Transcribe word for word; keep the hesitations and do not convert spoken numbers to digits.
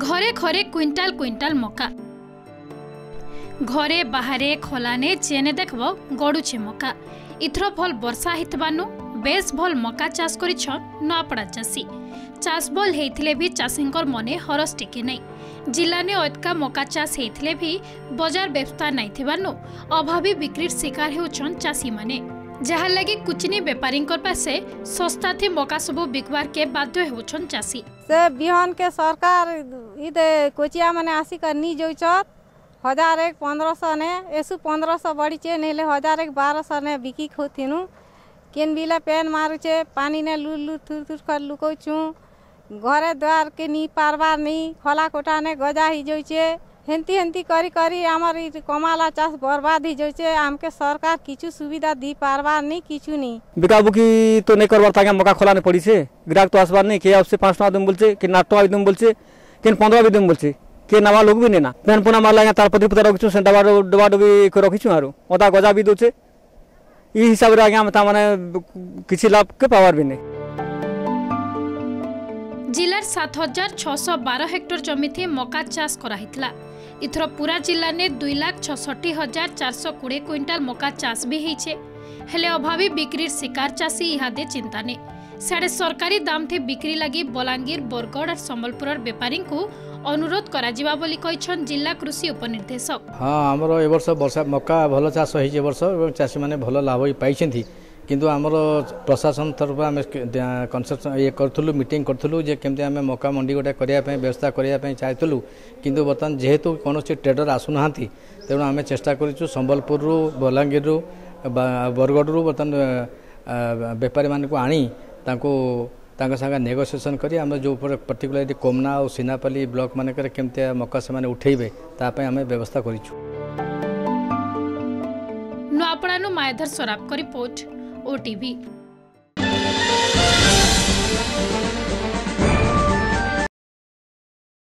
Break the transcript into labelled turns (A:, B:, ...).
A: घरे घरे quintal quintal मका घरे बाहरे खोलाने जेने देखब गड़ुछे मका। इथर भल वर्षा हितबानु बेस भल मका चाष करिछन नआपड़ा चाषी। चाष बल हेइथिले भी चाषींकर मने हरस टिके नै। जिल्लाने अतका मका चाष हेइथिले भी बाजार व्यवस्था नै थिबानु अभावी बिक्री शिकार हेउछन चाषी माने, जहा लगी कुचनी व्यापारी पासे सस्ता थी मका सबू बिकवार के बाध्य होछन चाषी।
B: से बिहन के सरकार इदे कोचिया माने आसी कर नी जोइछत हजार एक पंद्रह सौ ने एसु पंद्रह सौ बढ़ीचे नेले हजार एक बारह सौ ने बिकी खोथिनु केन बिला पेन मारुचे पानी ने लुल लुल थुर थुर कर लुकोछु घरे द्वार के नी पारबार नी खोला कोटा ने गजा ही जोइचे हेंती हेंती करी करी आमर कमाला चाष बर्बाद ही जोइचे। हमके सरकार किछु सुविधा दी पारबार नी किछु नी
C: बिकाबुकी तो नहीं करबार ताके मका खोला ने पड़ी से ग्राहक तो आसबार नहीं के आपसे पाँच टका दम बोलछे के आठ टका दम बोलछे के पंद्रह भी दम बोलछे के नवा लोग भी नेना पेन पुना मार लागे तार पति पुता रखिछु से डबा डबा डबी को रखिछु आरो ओदा गजा भी दोछे ई हिसाब रे आगे मता माने किछि लाभ के पावर भी नहीं।
A: जिलार सात हजार छःश बारह हेक्टर जमी थी मका चाष कराहितला। इथर पूरा जिला ने दुई लाख छठी हजार चार सौ कोड़े क्विंटाल मका चाष भी हेइछे। हेले अभावी बिक्री शिकार चाषी इहादे चिंता ने साढ़े सरकारी दाम थे बिक्री लगी बलांगीर बरगढ़ और संबलपुर व्यापारी को अनुरोध करा बोली कहिछन जिला कृषि उपनिर्देशक।
D: हाँ आमर ए वर्ष वर्षा मका भल चाष होइछे वर्ष एवं चाषी माने भल लाभ पाइछन्ती किंतु आमर प्रशासन तरफ आम कनसेप्शन ये करूँ मीटिंग करूँ जे केमती आम मका मंडी गोटे करने व्यवस्था करने चाहूँ किंतु बर्तमान जेहेतु कौन ट्रेडर आसुना तेणु आम चेष्टा करूँ संबलपुर बलांगीर बरगढ़ बर्तमान बेपारी मान को आनी सागे नेगोसिएसन करी आम जो पर्टिकुलरली कोमना और सिनापाली ब्लॉक मानक केमती मका से उठेबे तापाई आम व्यवस्था करूँ।
A: नुआपड़ानु मायधर सराफ को रिपोर्ट ओ टी वी।